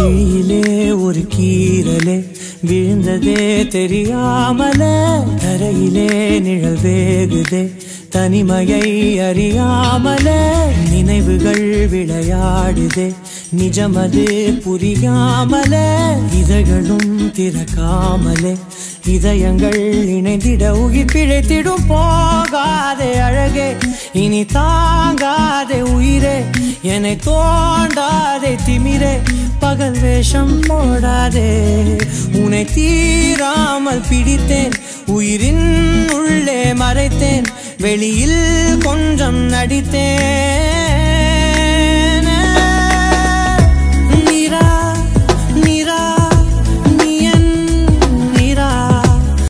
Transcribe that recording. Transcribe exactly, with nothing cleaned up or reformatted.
விழியிலே ஒரு கீரலே விழுந்ததே தெரியாமலே தரையிலே நிழல் வேகுதே தனிமையை அறியாமலே நினைவுகள் விளையாடுதே நிஜமது புரியாமலே இதழ்களும் திறக்காமலே இதயங்கள் இணைந்திட உயிர் பிழைத்திடும் போகாதே அழகே இனி தாங்காதே உயிரே என்னை தோண்டாதே திமிரே பகல் வேஷம் போடாதே உன்னை தீராமல் பிடித்தேன் உயிரின் உள்ளே மறைத்தேன் வெளியில் கொஞ்சம் நடித்தேன்